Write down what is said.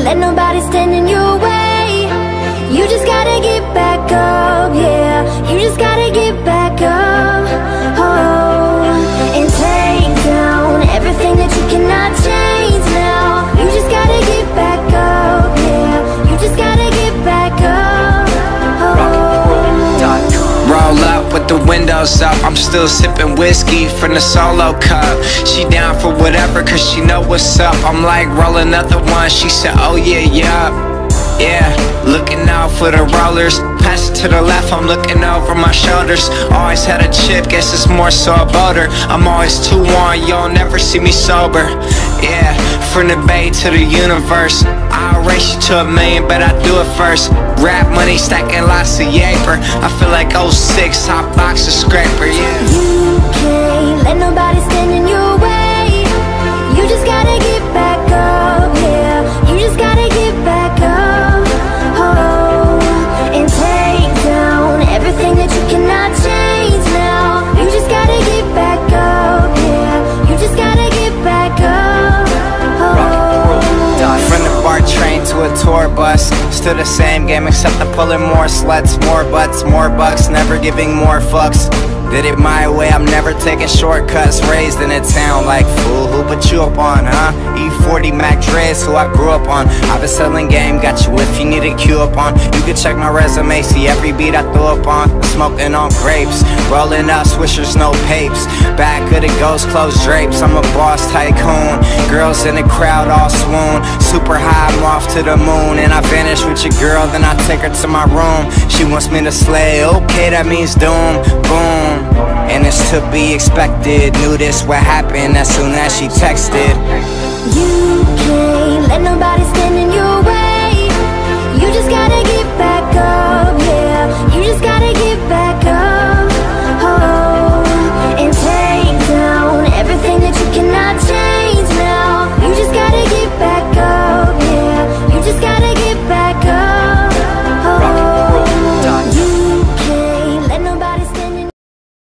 let nobody stand in your way. You just gotta get back up, yeah. You just gotta get back up, oh. And take down everything that you cannot change now. You just gotta get back up, yeah. You just gotta get back up, oh. Roll up with the windows up, I'm still sipping whiskey from the solo cup. She down for whatever cause she know what's up. I'm like roll another one, she said oh yeah, yeah. Yeah, looking out for the rollers. Pass it to the left, I'm looking over my shoulders. Always had a chip, guess it's more so about her. I'm always too on, you'll never see me sober. Yeah, from the bay to the universe. I'll race you to a million, but I do it first. Rap money, stacking lots of yaper. I feel like 06, hot boxer scraper, yeah. You can't let nobody stand in your way. You just gotta get back up, yeah. You just gotta get back up, oh. And take down everything that you cannot change now. You just gotta get back up, yeah. You just gotta get back up, oh. From the BART train to a tour bus, still the same game except I'm pulling more sluts, more butts, more bucks, never giving more fucks. Did it my way, I'm never taking shortcuts. Raised in a town like fool, who put you up on, huh? E40 Mac Dre's who I grew up on. I've been selling game, got you if you need a cue up on. You can check my resume, see every beat I threw up on. Smoking on grapes, rolling up swishers, no papes. Back of the ghost closed drapes, I'm a boss tycoon. Girls in the crowd all swoon. Super high, I'm off to the moon. And I vanish with your girl, then I take her to my room. She wants me to slay, okay that means doom, boom. And it's to be expected. Knew this would happen as soon as she texted. You can't let nobody stand in your way. You just gotta get back up.